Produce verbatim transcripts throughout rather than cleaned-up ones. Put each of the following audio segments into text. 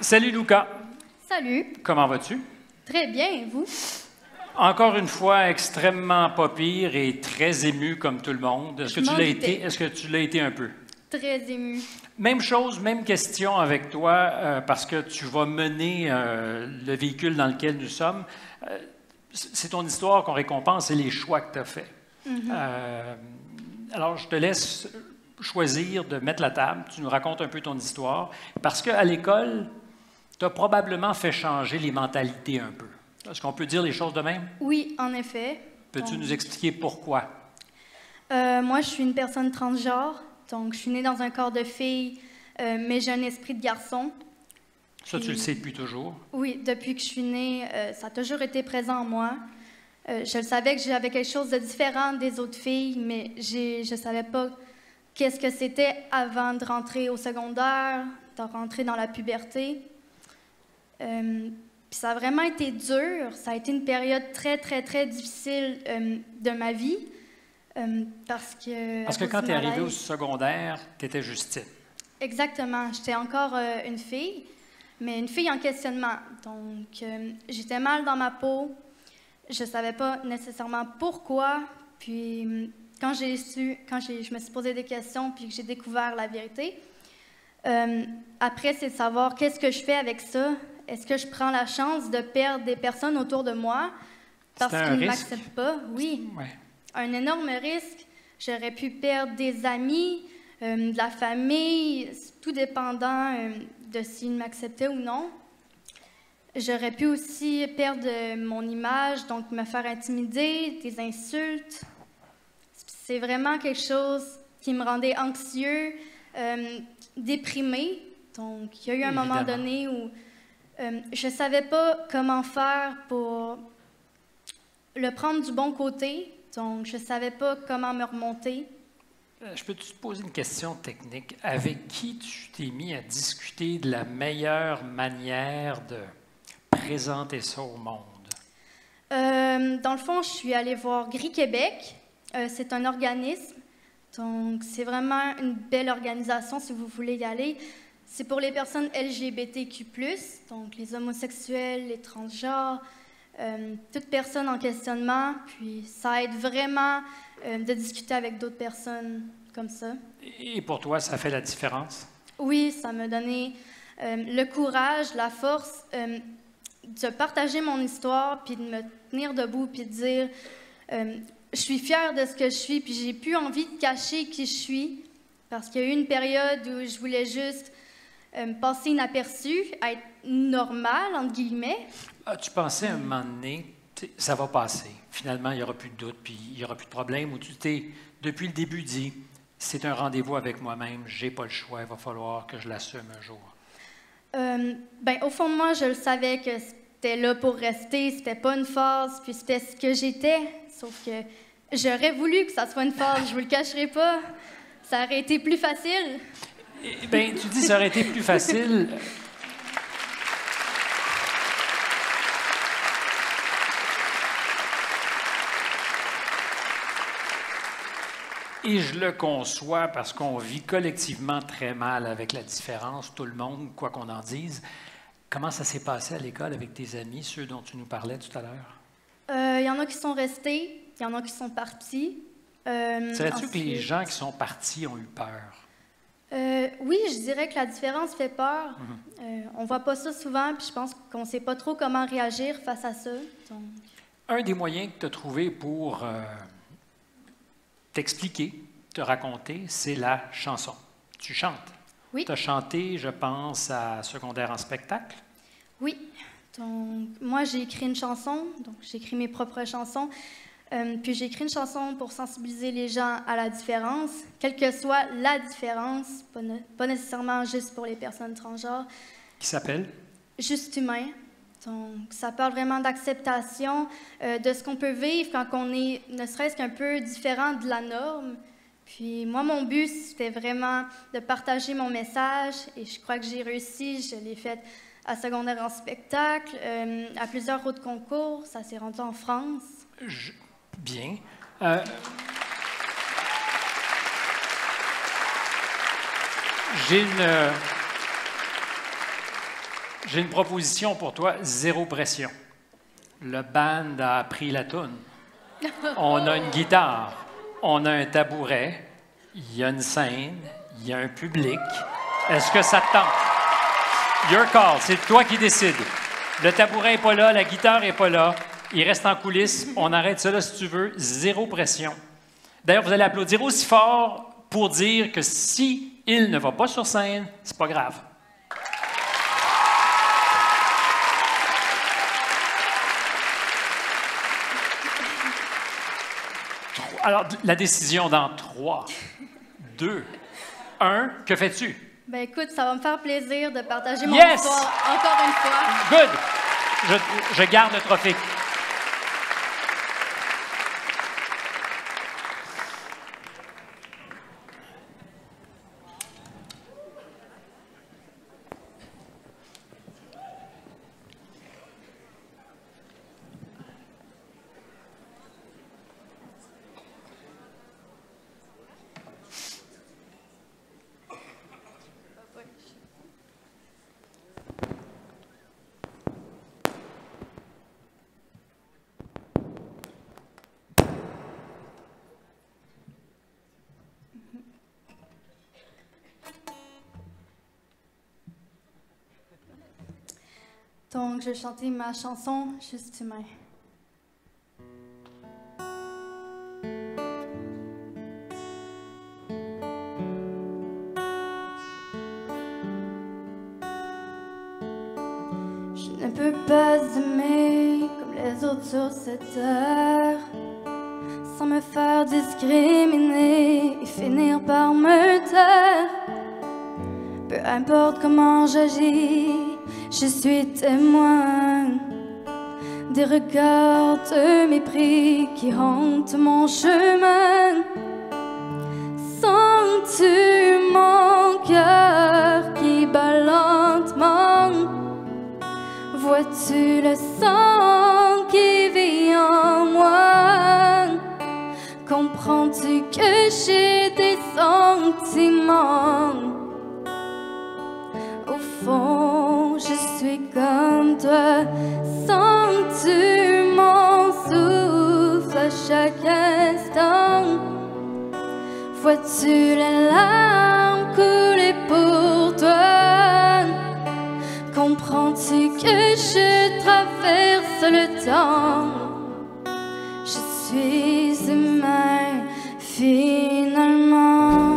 Salut Luca. Salut. Comment vas-tu? Très bien, et vous? Encore une fois, extrêmement pas pire et très ému comme tout le monde. Est-ce que tu l'as été? Est-ce que tu l'as été un peu? Très ému. Même chose, même question avec toi, euh, parce que tu vas mener euh, le véhicule dans lequel nous sommes. Euh, c'est ton histoire qu'on récompense et les choix que tu as faits. Mm-hmm. euh, alors, je te laisse choisir de mettre la table. Tu nous racontes un peu ton histoire. Parce qu'à l'école, tu as probablement fait changer les mentalités un peu. Est-ce qu'on peut dire les choses de même? Oui, en effet. Peux-tu donc, nous expliquer pourquoi? Euh, moi, je suis une personne transgenre. Donc, je suis née dans un corps de fille, euh, mais j'ai un esprit de garçon. Ça, Puis, tu le sais depuis toujours? Oui, depuis que je suis née, euh, ça a toujours été présent en moi. Euh, je le savais que j'avais quelque chose de différent des autres filles, mais j'ai, je ne savais pas qu'est-ce que c'était avant de rentrer au secondaire, de rentrer dans la puberté. Euh, puis ça a vraiment été dur. Ça a été une période très, très, très difficile euh, de ma vie. Euh, parce que, parce que quand tu es arrivée au secondaire, tu étais Justine. Exactement. J'étais encore euh, une fille, mais une fille en questionnement. Donc, euh, j'étais mal dans ma peau. Je ne savais pas nécessairement pourquoi. Puis, quand j'ai su, quand j'ai, je me suis posé des questions, puis que j'ai découvert la vérité, euh, après, c'est de savoir qu'est-ce que je fais avec ça. Est-ce que je prends la chance de perdre des personnes autour de moi parce qu'ils ne m'acceptent pas? Oui. Ouais. Un énorme risque. J'aurais pu perdre des amis, euh, de la famille, tout dépendant euh, de s'ils m'acceptaient ou non. J'aurais pu aussi perdre mon image, donc me faire intimider, des insultes. C'est vraiment quelque chose qui me rendait anxieux, euh, déprimée. Donc, il y a eu un Évidemment. moment donné où euh, je ne savais pas comment faire pour le prendre du bon côté. Donc, je ne savais pas comment me remonter. Je peux te poser une question technique. Avec qui tu t'es mis à discuter de la meilleure manière de présenter ça au monde? Euh, dans le fond, je suis allée voir Gris Québec. Euh, c'est un organisme. Donc, c'est vraiment une belle organisation si vous voulez y aller. C'est pour les personnes L G B T Q plus, donc les homosexuels, les transgenres, euh, toute personne en questionnement. Puis, ça aide vraiment euh, de discuter avec d'autres personnes comme ça. Et pour toi, ça fait la différence? Oui, ça m'a donné euh, le courage, la force euh, de partager mon histoire, puis de me tenir debout, puis de dire euh, je suis fière de ce que je suis, puis j'ai plus envie de cacher qui je suis, parce qu'il y a eu une période où je voulais juste euh, passer inaperçue, être normale, entre guillemets. Ah, tu pensais à un moment donné, ça va passer, finalement, il n'y aura plus de doute, puis il n'y aura plus de problème, où tu t'es, depuis le début, dit c'est un rendez-vous avec moi-même, j'ai pas le choix, il va falloir que je l'assume un jour. Euh, ben, au fond de moi, je le savais que c'était là pour rester, c'était pas une phase, puis c'était ce que j'étais. Sauf que j'aurais voulu que ça soit une phase, je vous le cacherai pas. Ça aurait été plus facile. Eh bien, tu dis ça aurait été plus facile. Et je le conçois parce qu'on vit collectivement très mal avec la différence, tout le monde, quoi qu'on en dise. Comment ça s'est passé à l'école avec tes amis, ceux dont tu nous parlais tout à l'heure? Il euh, y en a qui sont restés, il y en a qui sont partis. Euh, Savais-tu que les gens qui sont partis ont eu peur? Euh, oui, je dirais que la différence fait peur. Mm-hmm. euh, on ne voit pas ça souvent, puis je pense qu'on ne sait pas trop comment réagir face à ça. Donc... Un des moyens que tu as trouvé pour euh, t'expliquer, te raconter, c'est la chanson. Tu chantes. Oui. Tu as chanté, je pense, à secondaire en spectacle. Oui. Donc, moi, j'ai écrit une chanson, donc j'ai écrit mes propres chansons. Euh, puis j'ai écrit une chanson pour sensibiliser les gens à la différence, quelle que soit la différence, pas, ne, pas nécessairement juste pour les personnes transgenres. Qui s'appelle? Juste humain. Donc, ça parle vraiment d'acceptation, euh, de ce qu'on peut vivre quand on est ne serait-ce qu'un peu différent de la norme. Puis moi, mon but, c'était vraiment de partager mon message et je crois que j'ai réussi. Je l'ai fait à secondaire en spectacle, euh, à plusieurs autres concours. Ça s'est rendu en France. Je... Bien. Euh... J'ai une... J'ai une proposition pour toi, zéro pression. Le band a pris la toune. On a une guitare, on a un tabouret, il y a une scène, il y a un public. Est-ce que ça te tente? Your call, c'est toi qui décides. Le tabouret n'est pas là, la guitare n'est pas là. Il reste en coulisses. On arrête ça là si tu veux. Zéro pression. D'ailleurs, vous allez applaudir aussi fort pour dire que si il ne va pas sur scène, c'est pas grave. Alors, la décision dans trois, deux, un, que fais-tu? Ben écoute, ça va me faire plaisir de partager mon Yes! histoire encore une fois. Good! Je, je garde le trophée. Donc, je vais chanter ma chanson « Juste humain ». Je ne peux pas aimer comme les autres sur cette terre, sans me faire discriminer et finir par me taire. Peu importe comment j'agis, je suis témoin des regards de mépris qui hantent mon chemin. Sens-tu mon cœur qui bat lentement? Vois-tu le sang qui vit en moi? Comprends-tu que j'ai des sentiments? Au fond, je suis comme toi. Sens-tu mon souffle à chaque instant? Vois-tu les larmes couler pour toi? Comprends-tu que je traverse le temps? Je suis humain finalement.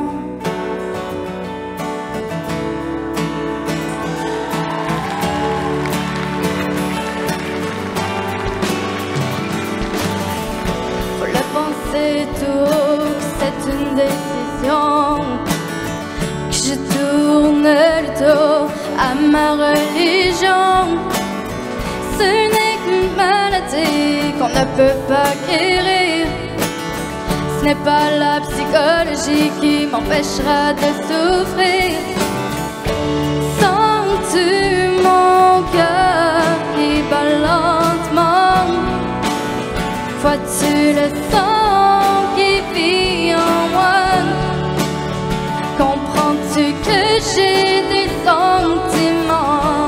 C'est tout, c'est une décision, que je tourne le dos à ma religion. Ce n'est qu'une maladie qu'on ne peut pas guérir. Ce n'est pas la psychologie qui m'empêchera de souffrir. Sens-tu mon cœur qui bat lentement? Vois-tu le sang qui vit en moi? Comprends-tu que j'ai des sentiments?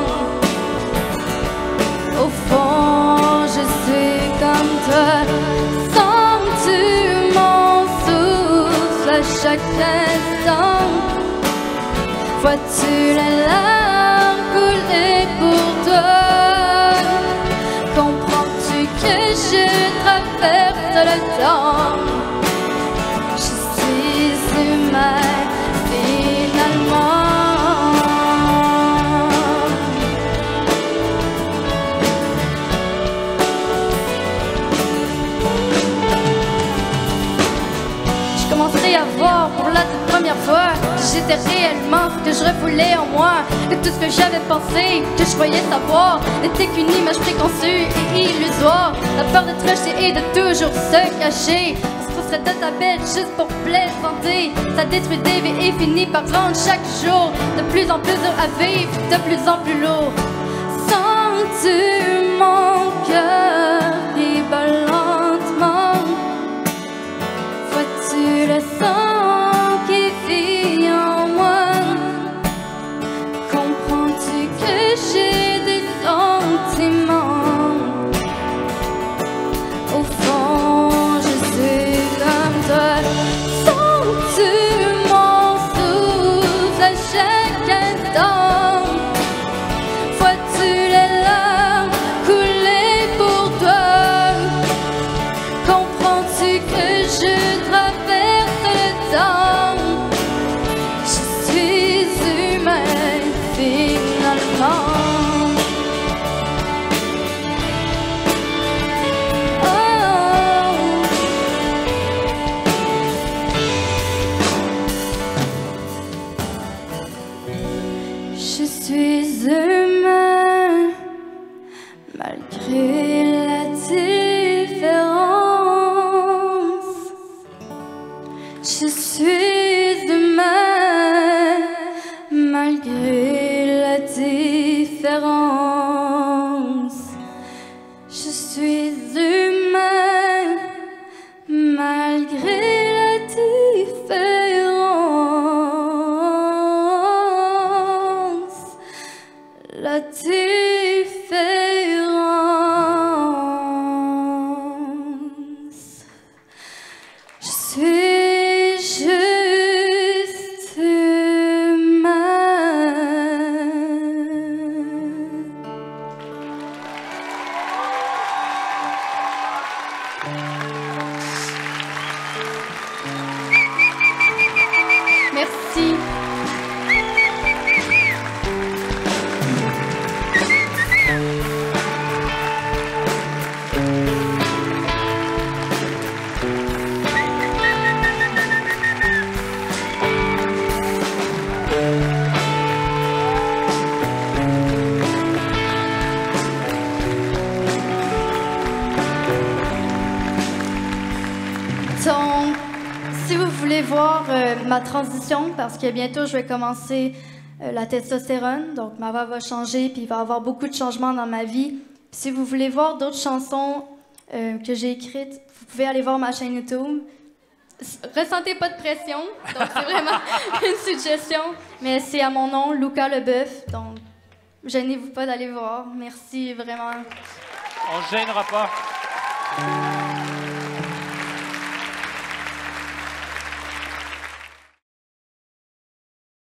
Au fond, je suis comme toi. Sens-tu mon souffle à chaque instant? Vois-tu les larmes couler pour toi? Comprends-tu que je traverse le temps? Je suis humain finalement. Je commencerai à voir pour la toute première fois que j'étais réellement ce que je refoulais en moi, que tout ce que j'avais pensé, que je croyais savoir, n'était qu'une image préconçue et illusoire. La peur d'être rejeté et de toujours se cacher, on se pousserait de ta bête juste pour plaisanter. Ça détruit des vies et finit par rendre chaque jour de plus en plus dur à vivre, de plus en plus lourd. Sens-tu mon cœur qui bat lentement? Vois-tu le sang qui vit en moi? Comprends-tu que j'ai Je suis humain malgré la différence. Je suis humain malgré la différence. La différence. Je suis juste humain. Merci. Donc, si vous voulez voir euh, ma transition, parce que bientôt je vais commencer euh, la testostérone, donc ma voix va changer, puis il va y avoir beaucoup de changements dans ma vie. Si vous voulez voir d'autres chansons euh, que j'ai écrites, vous pouvez aller voir ma chaîne YouTube. S- Ressentez pas de pression, donc c'est vraiment une suggestion, mais c'est à mon nom, Luca Leboeuf, donc gênez-vous pas d'aller voir. Merci vraiment. On ne se gênera pas.